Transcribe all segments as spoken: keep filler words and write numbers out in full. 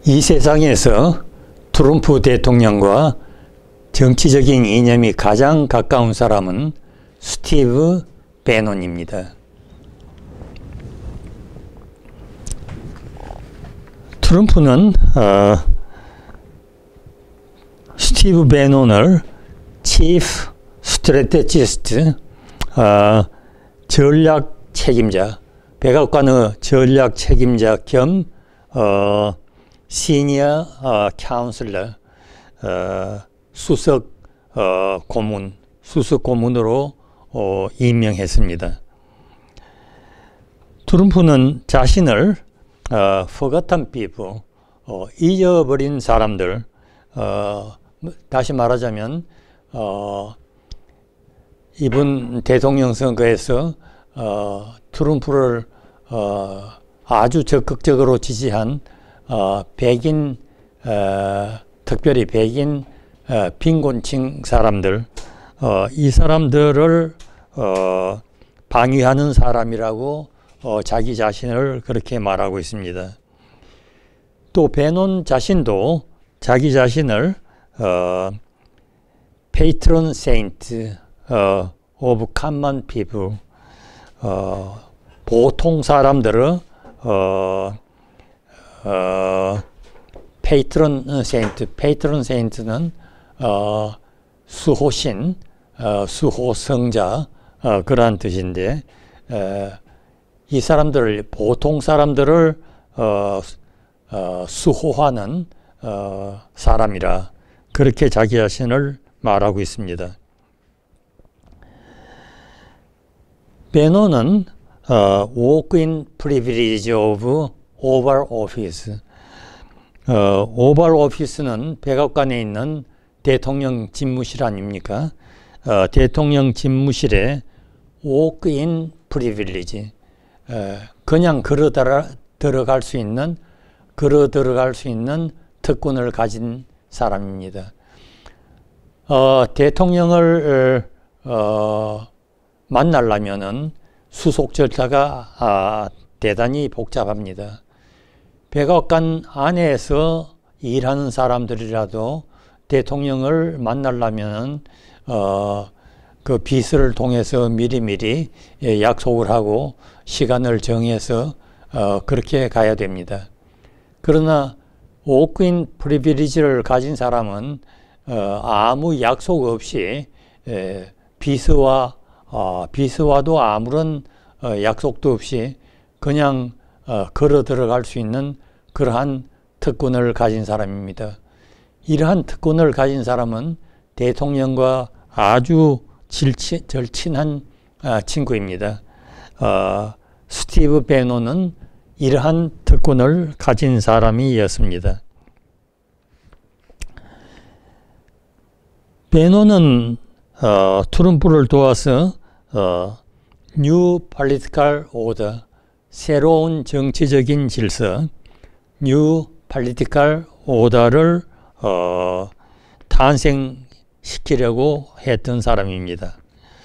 이 세상에서 트럼프 대통령과 정치적인 이념이 가장 가까운 사람은 스티브 배논입니다. 트럼프는 어, 스티브 배논을 Chief Strategist, 어, 전략 책임자, 백악관의 전략 책임자 겸 어, 시니어 어, 카운슬러, 어, 수석 어, 고문, 수석 고문으로 어, 임명했습니다. 트럼프는 자신을 어, forgotten people, 어, 잊어버린 사람들, 어, 다시 말하자면 어, 이번 대통령 선거에서 어, 트럼프를 어, 아주 적극적으로 지지한 어, 백인, 어, 특별히 백인 어, 빈곤층 사람들, 어, 이 사람들을 어, 방위하는 사람이라고 어, 자기 자신을 그렇게 말하고 있습니다. 또 배논 자신도 자기 자신을 어, Patron Saint 어, of Common People, 어, 보통 사람들을 어, 어, Patron Saint, Patron Saint는 어, 수호신, 어, 수호성자, 어, 그러한 뜻인데, 어, 이 사람들을, 보통 사람들을 어, 어, 수호하는 어, 사람이라 그렇게 자기 자신을 말하고 있습니다. 배논은 어, walk-in privilege of Oval Office, 어, 오발 오피스는 백악관에 있는 대통령 집무실 아닙니까? 어, 대통령 집무실에 walk-in privilege, 어, 그냥 걸어 들어갈 수 있는, 걸어 들어갈 수 있는 특권을 가진 사람입니다. 어, 대통령을 어, 만나려면은 수속 절차가 아, 대단히 복잡합니다. 백악관 안에서 일하는 사람들이라도 대통령을 만나려면 어, 그 비서를 통해서 미리미리 약속을 하고 시간을 정해서 어, 그렇게 가야 됩니다. 그러나 워크인 프리빌리지를 가진 사람은 어, 아무 약속 없이 에, 비서와 어, 비서와도 아무런 어, 약속도 없이 그냥 어, 걸어 들어갈 수 있는 그러한 특권을 가진 사람입니다. 이러한 특권을 가진 사람은 대통령과 아주 질치, 절친한 어, 친구입니다. 어, 스티브 배논은 이러한 특권을 가진 사람이었습니다. 배논은 어, 트럼프를 도와서 어, New Political Order, 새로운 정치적인 질서, New Political Order를 어, 탄생시키려고 했던 사람입니다.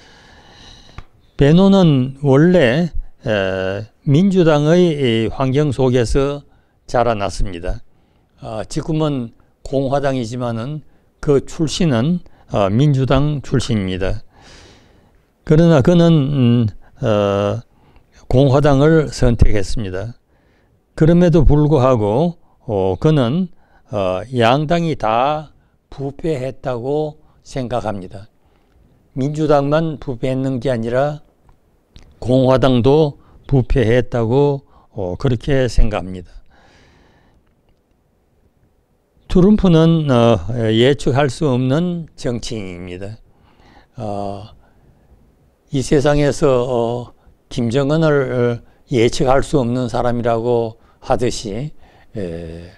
배논은 원래 에, 민주당의 환경 속에서 자라났습니다. 어, 지금은 공화당이지만은 그 출신은 어, 민주당 출신입니다. 그러나 그는 음, 어, 공화당을 선택했습니다. 그럼에도 불구하고 어, 그는 어, 양당이 다 부패했다고 생각합니다. 민주당만 부패했는 게 아니라 공화당도 부패했다고 어, 그렇게 생각합니다. 트럼프는 어, 예측할 수 없는 정치인입니다. 어, 이 세상에서 어, 김정은을 예측할 수 없는 사람이라고 하듯이 에,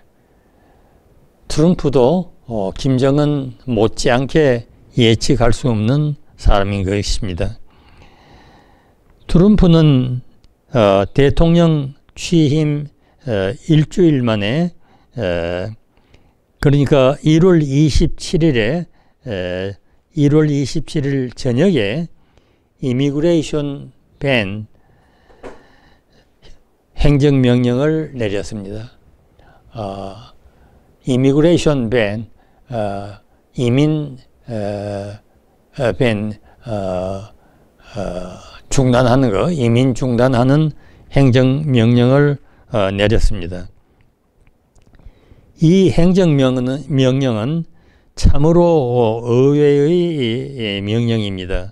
트럼프도 어, 김정은 못지않게 예측할 수 없는 사람인 것입니다. 트럼프는 어, 대통령 취임 어, 일주일 만에 어, 그러니까 일월 이십칠일에 에, 일월 이십칠일 저녁에 이미그레이션 밴 행정명령을 내렸습니다. 어, 이미그레이션 밴, 어, 이민 어, 밴 어, 어, 중단하는 거, 이민 중단하는 행정명령을 어, 내렸습니다. 이 행정명령은 명령은 참으로 의외의 명령입니다.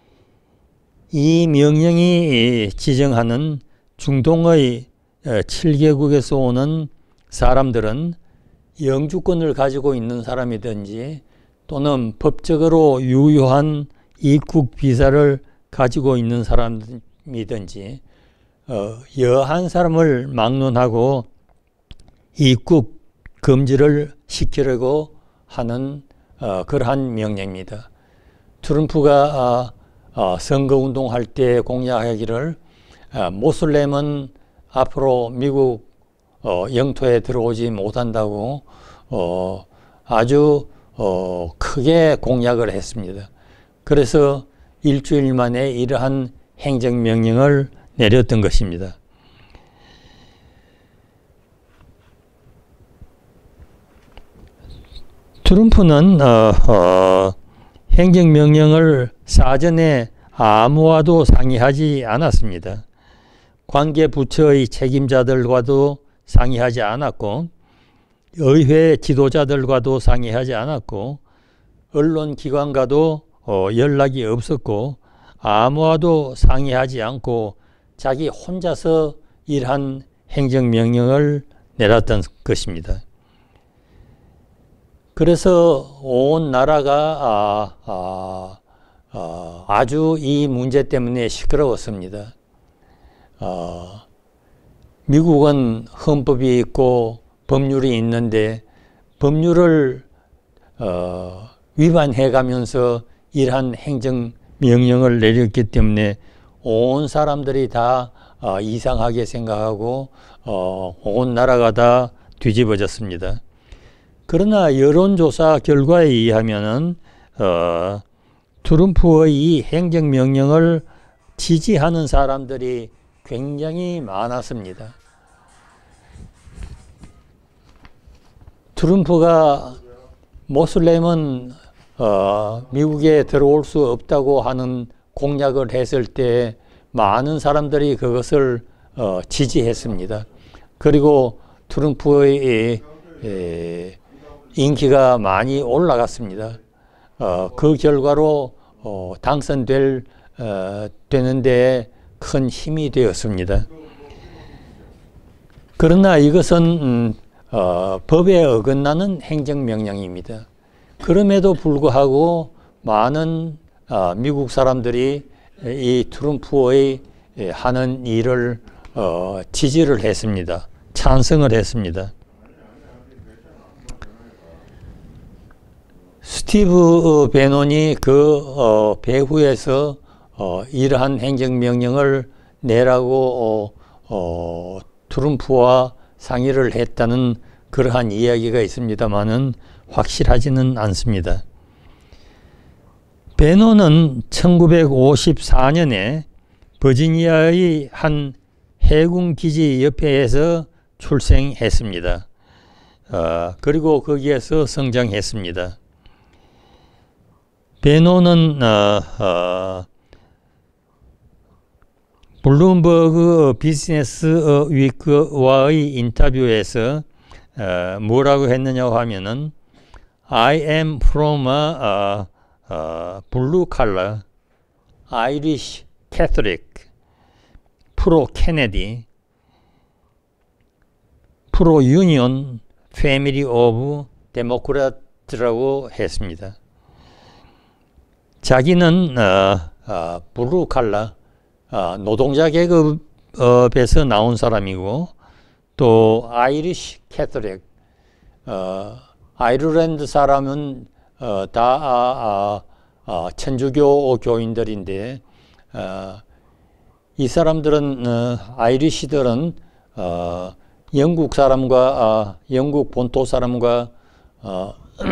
이 명령이 지정하는 중동의 칠 개국에서 오는 사람들은 영주권을 가지고 있는 사람이든지 또는 법적으로 유효한 입국 비자를 가지고 있는 사람이든지 어, 여한 사람을 막론하고 입국 금지를 시키려고 하는 어, 그러한 명령입니다. 트럼프가 어, 어, 선거운동할 때 공약하기를 어, 모슬렘은 앞으로 미국 어, 영토에 들어오지 못한다고 어, 아주 어, 크게 공약을 했습니다. 그래서 일주일 만에 이러한 행정명령을 내렸던 것입니다. 트럼프는 어, 어, 행정명령을 사전에 아무와도 상의하지 않았습니다. 관계부처의 책임자들과도 상의하지 않았고 의회 지도자들과도 상의하지 않았고 언론기관과도 어, 연락이 없었고 아무와도 상의하지 않고 자기 혼자서 이러한 행정명령을 내렸던 것입니다. 그래서 온 나라가 아, 아, 아, 아주 이 문제 때문에 시끄러웠습니다. 어, 미국은 헌법이 있고 법률이 있는데 법률을 어, 위반해가면서 이러한 행정명령을 내렸기 때문에 온 사람들이 다 어, 이상하게 생각하고 어, 온 나라가 다 뒤집어졌습니다. 그러나 여론조사 결과에 의하면은 어, 트럼프의 이 행정명령을 지지하는 사람들이 굉장히 많았습니다. 트럼프가 모슬렘은 어, 미국에 들어올 수 없다고 하는 공약을 했을 때 많은 사람들이 그것을 어, 지지했습니다. 그리고 트럼프의 에, 인기가 많이 올라갔습니다. 어, 그 결과로 어, 당선될 어, 되는데 큰 힘이 되었습니다. 그러나 이것은 음, 어, 법에 어긋나는 행정명령입니다. 그럼에도 불구하고 많은 어, 미국 사람들이 이 트럼프의 하는 일을 어, 지지를 했습니다. 찬성을 했습니다. 스티브 배논이 그 어, 배후에서 어, 이러한 행정명령을 내라고 어, 어, 트럼프와 상의를 했다는 그러한 이야기가 있습니다만은 확실하지는 않습니다. 배논은 천구백오십사 년에 버지니아의 한 해군기지 옆에서 출생했습니다. 어, 그리고 거기에서 성장했습니다. 배논은 어, 어, 블룸버그 비즈니스 위크와의 인터뷰에서 어, 뭐라고 했느냐고 하면은 I am from a uh, uh, blue collar, Irish Catholic, pro Kennedy, pro Union family of Democrats라고 했습니다. 자기는 어, 어, 블루 칼라, 어, 노동자 계급에서 나온 사람이고 또 아이리시 캐톨릭, 어, 아이르랜드 사람은 어, 다 아, 아, 아, 천주교 교인들인데 어, 이 사람들은 어, 아이리시들은 어, 영국 사람과 어, 영국 본토 사람과 어,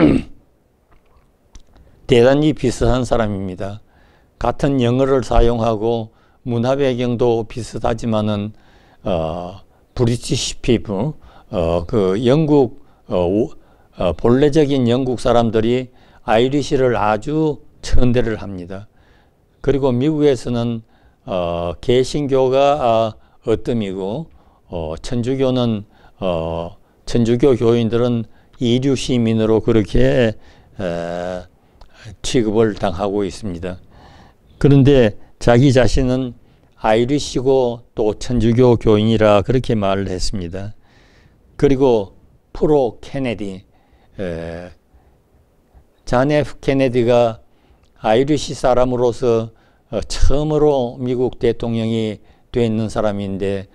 대단히 비슷한 사람입니다. 같은 영어를 사용하고 문화 배경도 비슷하지만은 어, 브리티시 피플, 어, 그 영국 어, 어, 본래적인 영국 사람들이 아이리시를 아주 천대를 합니다. 그리고 미국에서는 어, 개신교가 어, 어뜸이고 어, 천주교는 어, 천주교 교인들은 이류 시민으로 그렇게 에, 취급을 당하고 있습니다. 그런데 자기 자신은 아이리시고 또 천주교 교인이라 그렇게 말을 했습니다. 그리고 프로 케네디, 에, 존 에프 케네디가 아이리시 사람으로서 어, 처음으로 미국 대통령이 되는 사람인데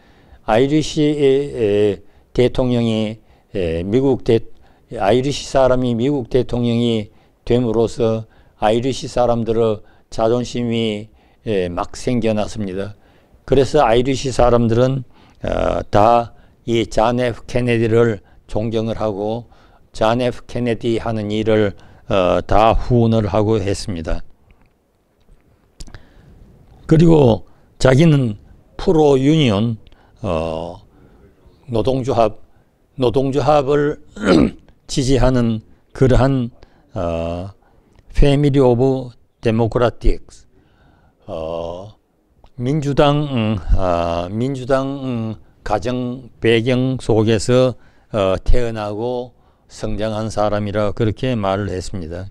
아이리시 대통령이 에, 미국 대, 아이리시 사람이 미국 대통령이 됨으로써 아이리시 사람들의 자존심이 에, 막 생겨났습니다. 그래서 아이리시 사람들은 어, 다 이 존 에프 케네디를 존경을 하고 존 에프 케네디 하는 일을 어, 다 후원을 하고 했습니다. 그리고 자기는 프로 유니온 어, 노동조합 노동조합을 지지하는 그러한 어, 패밀리 오브 데모크라틱스 어, 민주당 음, 아, 민주당 음, 가정 배경 속에서 어, 태어나고 성장한 사람이라 그렇게 말을 했습니다.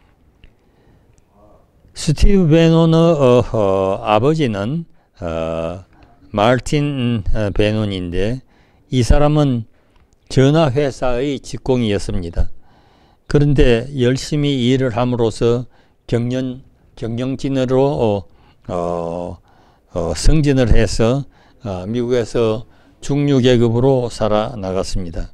스티브 베논의 어, 어, 아버지는 어, 마틴 베논인데 이 사람은 전화회사의 직공이었습니다. 그런데 열심히 일을 함으로써 경영, 경영진으로 어, 어, 어, 승진을 해서 어, 미국에서 중류계급으로 살아나갔습니다.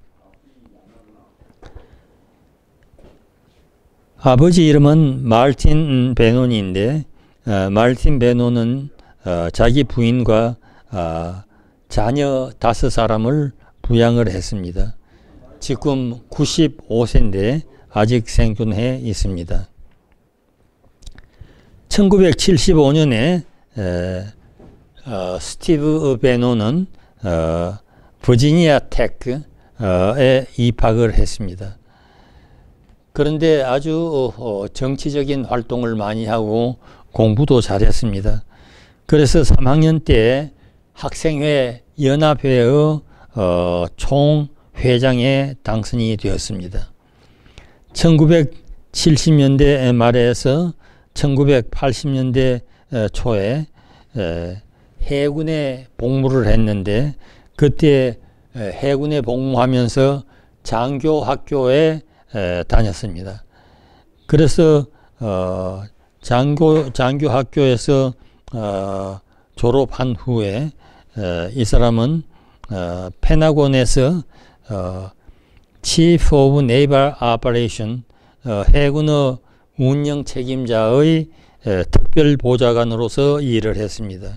아버지 이름은 마틴 베논인데 어, 마틴 베논은 어, 자기 부인과 어, 자녀 다섯 사람을 부양을 했습니다. 지금 구십오 세인데 아직 생존해 있습니다. 천구백칠십오 년에 에, 어, 스티브 베논은 어, 버지니아 테크에 입학을 했습니다. 그런데 아주 어, 정치적인 활동을 많이 하고 공부도 잘했습니다. 그래서 삼 학년 때 학생회 연합회의 어, 총회장에 당선이 되었습니다. 천구백칠십 년대 말에서 천구백팔십 년대 초에 해군에 복무를 했는데 그때 해군에 복무하면서 장교학교에 다녔습니다. 그래서 어, 장교 장교학교에서 어, 졸업한 후에 어, 이 사람은 어, 펜타곤에서 어, Chief of Naval Operation 어, 해군의 운영 책임자의 에, 특별 보좌관으로서 일을 했습니다.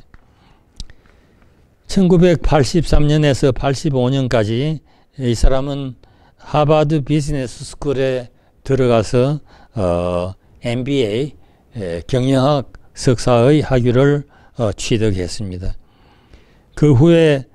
천구백팔십삼 년에서 팔십오 년까지 이 사람은 하버드 비즈니스 스쿨에 들어가서 어, 엠비에이 에, 경영학 석사의 학위를 어, 취득했습니다. 그 후에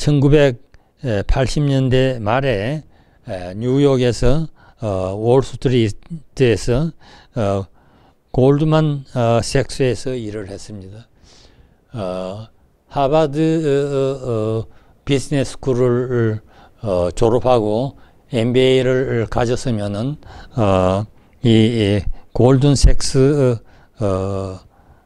천구백팔십 년대 말에 에, 뉴욕에서 어, 월스트리트에서 어, 골드만 어, 섹스에서 일을 했습니다. 어, 하버드 어, 어, 비즈니스 스쿨을 어, 졸업하고 엠비에이를 가졌으면은 어, 이, 이 골든색스 어, 어,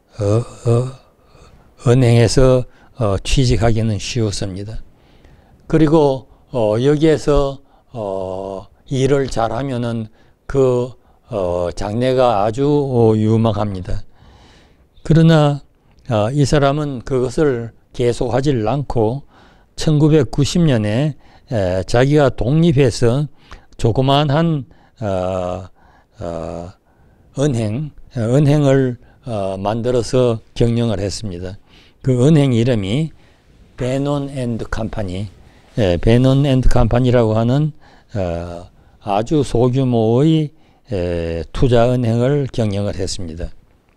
어, 은행에서 어, 취직하기는 쉬웠습니다. 그리고 어, 여기에서 어, 일을 잘하면은 그 어, 장래가 아주 어, 유망합니다. 그러나 어, 이 사람은 그것을 계속하지 않고 천구백구십 년에 에, 자기가 독립해서 조그마한 어, 어, 은행, 은행을 어, 만들어서 경영을 했습니다. 그 은행 이름이 베논 앤드 컴퍼니, 예, 베논 앤드 컴퍼니라고 하는 어, 아주 소규모의 에, 투자은행을 경영을 했습니다.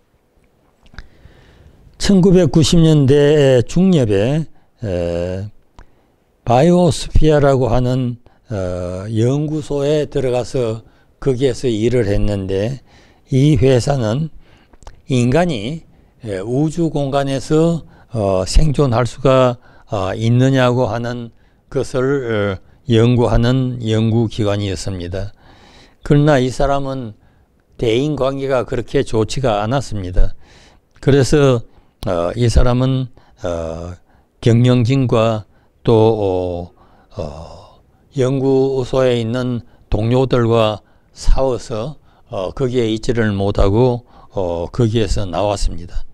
천구백구십 년대 중엽에 에, 바이오스피어라고 하는 어, 연구소에 들어가서 거기에서 일을 했는데 이 회사는 인간이 우주 공간에서 어, 생존할 수가 어, 있느냐고 하는 것을 어, 연구하는 연구기관이었습니다. 그러나 이 사람은 대인관계가 그렇게 좋지가 않았습니다. 그래서 어, 이 사람은 어, 경영진과 또 어, 어, 연구소에 있는 동료들과 싸워서 어, 거기에 있지를 못하고 어, 거기에서 나왔습니다.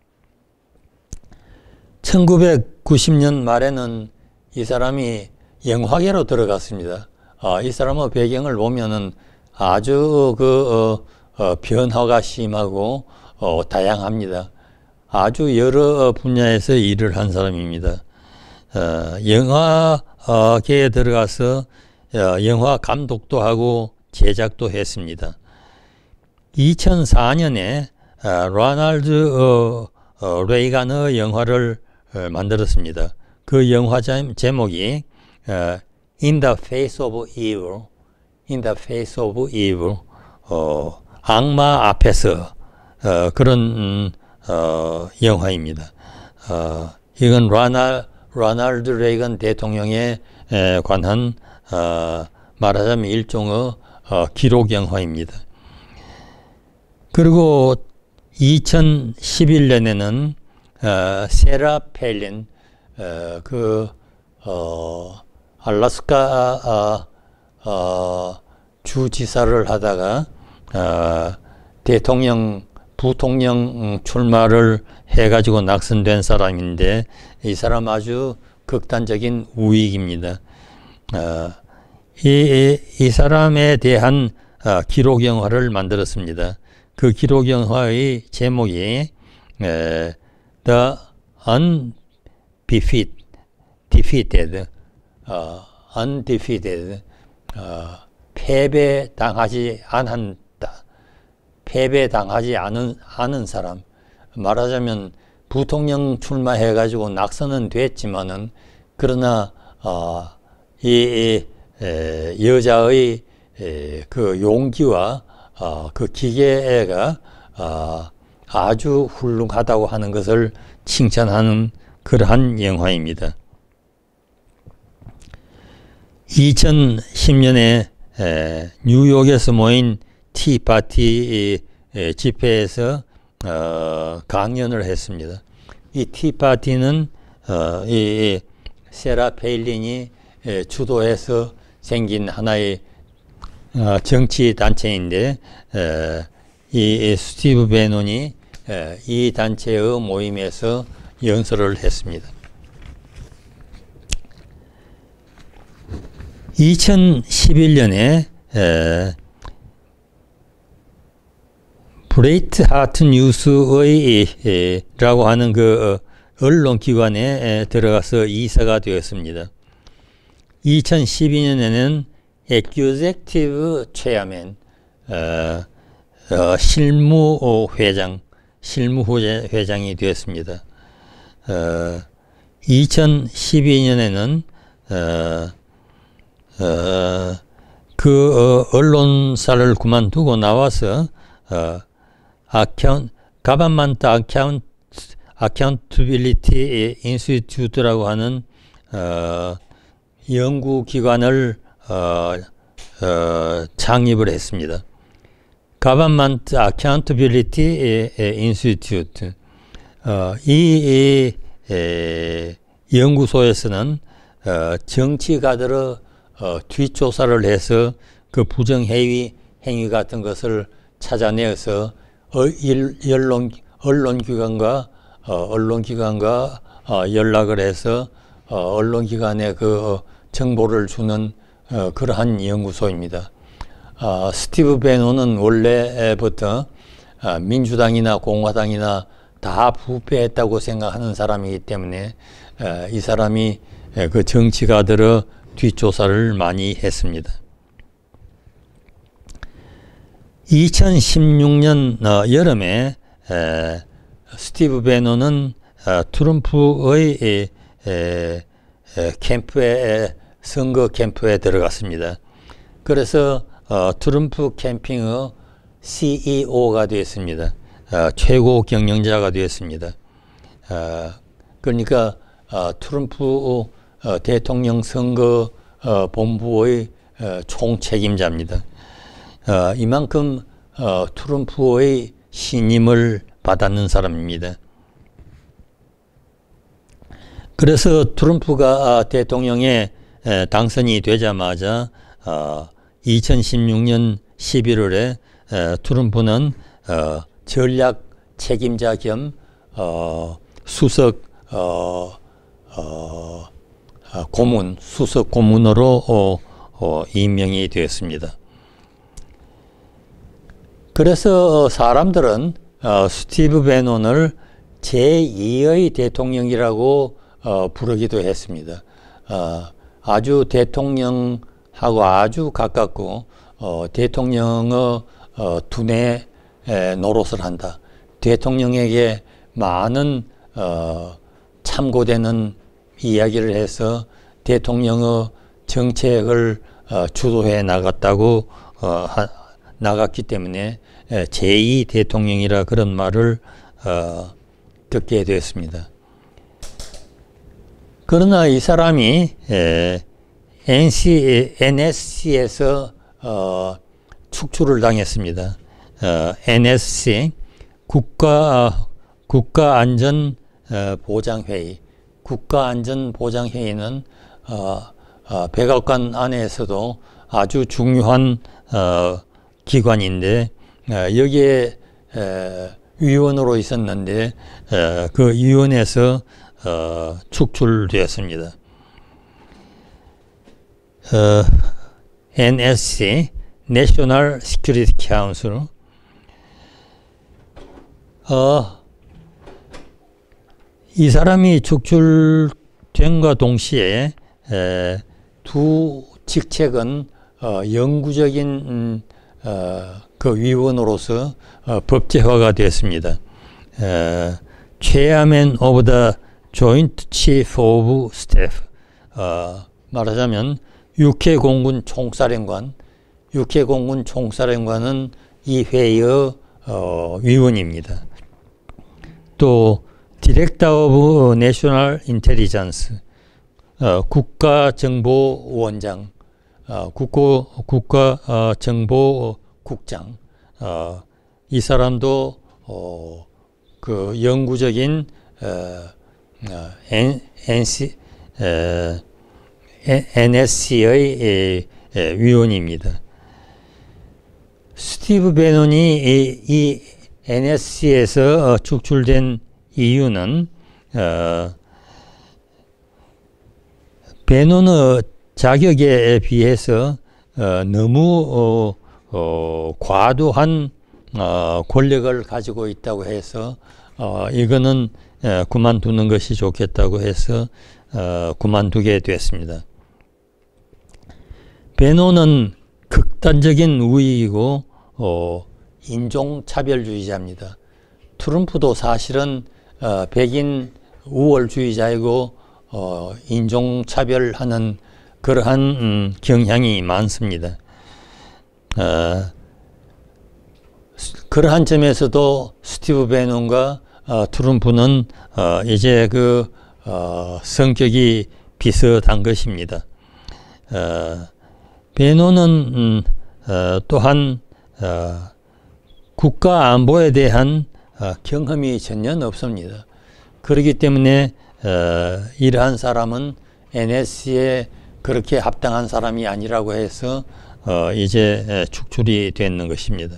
천구백구십 년 말에는 이 사람이 영화계로 들어갔습니다. 어, 이 사람의 배경을 보면은 아주 그 어, 어, 변화가 심하고 어, 다양합니다. 아주 여러 분야에서 일을 한 사람입니다. 어, 영화계에 들어가서 어, 영화 감독도 하고 제작도 했습니다. 이천사 년에 어, 로널드 어, 어, 레이간의 영화를 어, 만들었습니다. 그 영화 제목이 어, In the Face of Evil, In the Face of Evil, 어, 악마 앞에서 어, 그런 음, 어, 영화입니다. 어, 이건 로날, 로널드 레이건 대통령에 에, 관한 어, 말하자면 일종의 어, 기록 영화입니다. 그리고 이천십일 년에는 어, 세라 팰린 어, 그 어, 알래스카 어, 어, 주지사를 하다가 어, 대통령 부통령 출마를 해가지고 낙선된 사람인데 이 사람 아주 극단적인 우익입니다. 어, 이, 이, 이 사람에 대한 어, 기록 영화를 만들었습니다. 그 기록 영화의 제목이 에, The Undefeated, defeated, 어, Undefeated, 어, 패배당하지 않았다. 패배당하지 않은, 않은 사람. 말하자면 부통령 출마해가지고 낙선은 됐지만은 그러나 어, 이, 이 에, 여자의 에, 그 용기와 어, 그 기계가 어, 아주 훌륭하다고 하는 것을 칭찬하는 그러한 영화입니다. 이천십 년에 에, 뉴욕에서 모인 티파티 에, 집회에서 어, 강연을 했습니다. 이 티파티는 어, 이, 이 세라 페일린이 에, 주도해서 생긴 하나의 어, 정치 단체인데 에, 이 스티브 베논이 에, 이 단체의 모임에서 연설을 했습니다. 이천십일 년에 에, 브레이트 하트 뉴스의 에, 라고 하는 그 어, 언론기관에 에, 들어가서 이사가 되었습니다. 이천십이 년에는 Executive Chairman, 어, 어, 실무회장, 실무회장이 되었습니다. 어, 이천십이 년에는 어, 어, 그 어, 언론사를 그만두고 나와서 어, 아카운, 가반만트 아카운, 아카운트빌리티 인스티튜트라고 하는 어, 연구기관을 어, 어, 창립을 했습니다. 가반만트 아카운트빌리티 인스티튜트 어, 이, 이 에, 연구소에서는 어, 정치가들의 어, 뒷조사를 해서 그 부정행위 행위 같은 것을 찾아내어서 어, 일, 언론, 언론기관과 어, 언론기관과 어, 연락을 해서 어, 언론기관에 그 어, 정보를 주는 어, 그러한 연구소입니다. 어, 스티브 베논은 원래부터 어, 민주당이나 공화당이나 다 부패했다고 생각하는 사람이기 때문에 어, 이 사람이 그 정치가들의 뒷조사를 많이 했습니다. 이천십육 년 어, 여름에 에, 스티브 베논은 어, 트럼프의 에, 에, 캠프에 선거 캠프에 들어갔습니다. 그래서 어, 트럼프 캠핑의 씨이오가 되었습니다. 어, 최고 경영자가 되었습니다. 어, 그러니까 어, 트럼프 어, 대통령 선거 어, 본부의 어, 총책임자입니다. 어, 이만큼 어, 트럼프의 신임을 받았는 사람입니다. 그래서 트럼프가 대통령에 당선이 되자마자 이천십육 년 십일월에 트럼프는 전략 책임자 겸 수석 고문, 수석 고문으로 임명이 되었습니다. 그래서 사람들은 스티브 배논을 제이의 대통령이라고 부르기도 했습니다. 아주 대통령하고 아주 가깝고 대통령의 두뇌 노릇을 한다. 대통령에게 많은 참고되는 이야기를 해서 대통령의 정책을 주도해 나갔다고 나갔기 때문에 제이 대통령이라 그런 말을 듣게 되었습니다. 그러나 이 사람이 엔에스씨에서 어, 축출을 당했습니다. 어, 엔에스씨 국가 국가안전보장회의 국가안전보장회의는 어, 어, 백악관 안에서도 아주 중요한 어, 기관인데 어, 여기에 에, 위원으로 있었는데 에, 그 위원회에서 어, 축출되었습니다. 어, 엔에스씨 National Security Council 어, 이 사람이 축출된과 동시에 에, 두 직책은 어, 영구적인 음, 어, 그 위원으로서 어, 법제화가 되었습니다. 에, Chairman of the Joint Chief of Staff 어, 말하자면 육해 공군 총사령관 육해 공군 총사령관은 이 회의의 어, 위원입니다. 또 Director of National Intelligence 어, 국가정보원장 어, 국고, 국가정보국장 어, 이 사람도 어, 그 영구적인 어, 어, 엔, 엔씨, 에, 엔에스씨의 에, 에, 위원입니다. 스티브 배논이 이, 이 엔에스씨에서 어, 축출된 이유는 어, 배논의 자격에 비해서 어, 너무 어, 어, 과도한 어, 권력을 가지고 있다고 해서 어, 이거는 어, 그만두는 것이 좋겠다고 해서 어, 그만두게 됐습니다. 배논은 극단적인 우익이고 어, 인종차별주의자입니다. 트럼프도 사실은 어, 백인 우월주의자이고 어, 인종차별하는 그러한 음, 경향이 많습니다. 어, 그러한 점에서도 스티브 배논과 어, 트럼프는 어, 이제 그 어, 성격이 비슷한 것입니다. 어, 배논은 음, 어, 또한 어, 국가 안보에 대한 어, 경험이 전혀 없습니다. 그렇기 때문에 어, 이러한 사람은 엔에스씨에 그렇게 합당한 사람이 아니라고 해서 어, 이제 축출이 되는 것입니다.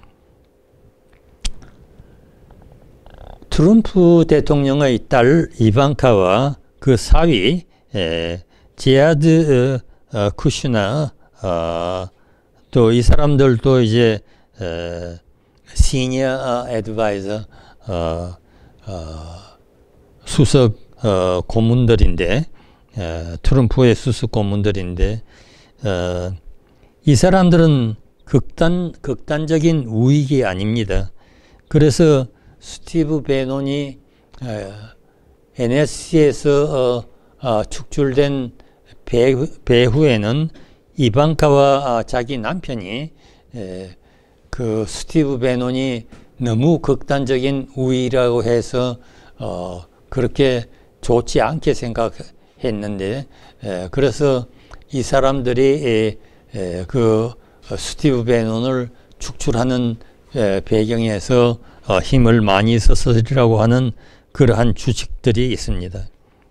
트럼프 대통령의 딸 이방카와 그 사위 에, 제아드 어, 쿠슈나 어, 또 이 사람들도 이제 에, 시니어 애드바이저 어, 어, 수석 어, 고문들인데 에, 트럼프의 수석 고문들인데 어, 이 사람들은 극단 극단적인 우익이 아닙니다. 그래서 스티브 배논이 엔에스씨에서 어, 어, 축출된 배후, 배후에는 이방카와 자기 남편이 에, 그 스티브 배논이 너무 극단적인 우위라고 해서 어, 그렇게 좋지 않게 생각했는데 에, 그래서 이 사람들이 에, 에, 그 스티브 배논을 축출하는 에, 배경에서 어, 힘을 많이 썼으리라고 하는 그러한 추측들이 있습니다.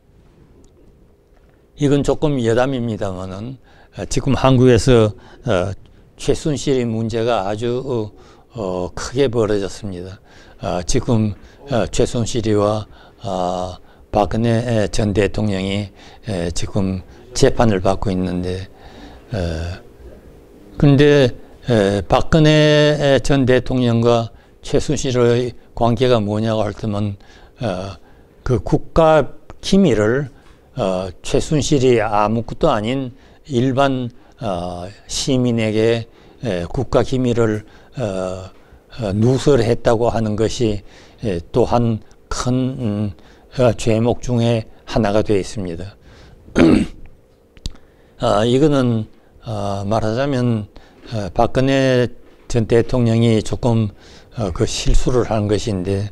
이건 조금 여담입니다만은 어, 지금 한국에서 어, 최순실의 문제가 아주 어, 어, 크게 벌어졌습니다. 어, 지금 어, 최순실이와 어, 박근혜 전 대통령이 에, 지금 재판을 받고 있는데 그런데 박근혜 전 대통령과 최순실의 관계가 뭐냐고 할 때면 어, 그 국가 기밀을 어, 최순실이 아무것도 아닌 일반 어, 시민에게 에, 국가 기밀을 어, 어, 누설했다고 하는 것이 에, 또한 큰 음, 어, 죄목 중에 하나가 되어 있습니다. 어, 이거는 어, 말하자면 어, 박근혜 전 대통령이 조금 어, 그 실수를 한 것인데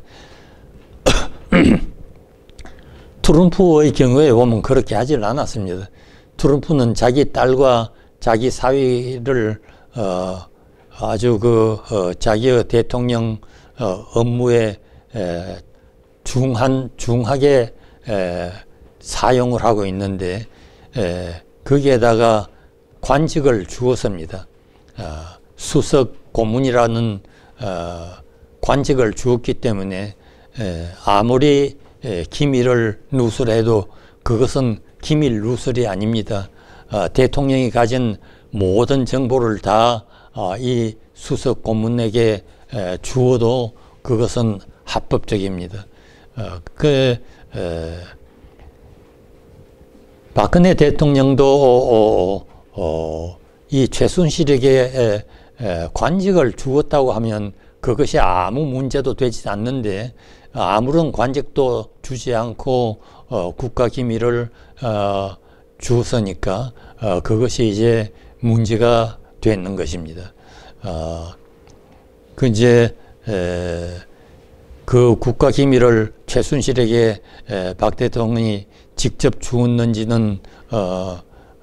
트럼프의 경우에 보면 그렇게 하질 않았습니다. 트럼프는 자기 딸과 자기 사위를 어, 아주 그 어, 자기의 대통령 어, 업무에 에, 중한 중하게 에, 사용을 하고 있는데 에, 거기에다가 관직을 주었습니다. 어, 수석 고문이라는 어, 관직을 주었기 때문에 에, 아무리 에, 기밀을 누설해도 그것은 기밀 누설이 아닙니다. 어, 대통령이 가진 모든 정보를 다 이 어, 수석 고문에게 에, 주어도 그것은 합법적입니다. 어, 그 에, 박근혜 대통령도 어, 어, 이 최순실에게 에, 에, 관직을 주었다고 하면 그것이 아무 문제도 되지 않는데 아무런 관직도 주지 않고 어, 국가 기밀을 어, 주었으니까 어, 그것이 이제 문제가 되는 것입니다. 어, 그 이제 에, 그 국가 기밀을 최순실에게 에, 박 대통령이 직접 주었는지는 어,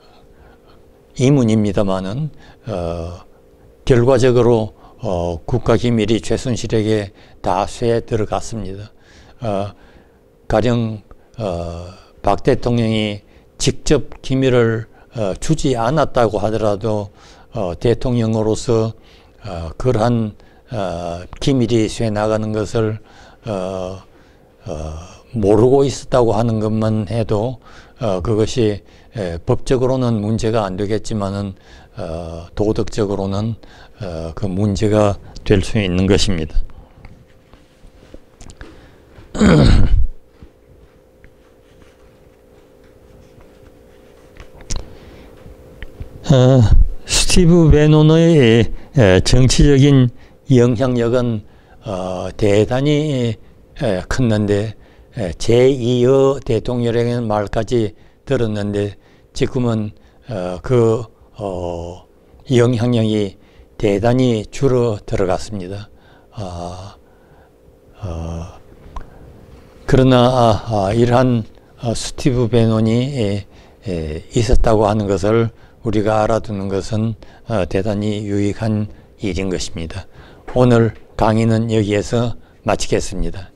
의문입니다만은 어, 결과적으로 어, 국가 기밀이 최순실에게 다 쇠 들어갔습니다. 어, 가령 어, 박 대통령이 직접 기밀을 어, 주지 않았다고 하더라도 어, 대통령으로서 어, 그러한 어, 기밀이 쇠 나가는 것을 어, 어, 모르고 있었다고 하는 것만 해도 어, 그것이 에, 법적으로는 문제가 안 되겠지만은 어, 도덕적으로는 어, 그 문제가 될 수 있는 것입니다. 어, 스티브 배논의 에, 정치적인 영향력은 어, 대단히 에, 컸는데 제이의 대통령의 말까지 들었는데 지금은 어, 그 어, 영향력이 대단히 줄어 들어갔습니다. 아, 어, 그러나 아, 아, 이러한 어, 스티브 배논이 에, 에, 있었다고 하는 것을 우리가 알아두는 것은 어, 대단히 유익한 일인 것입니다. 오늘 강의는 여기에서 마치겠습니다.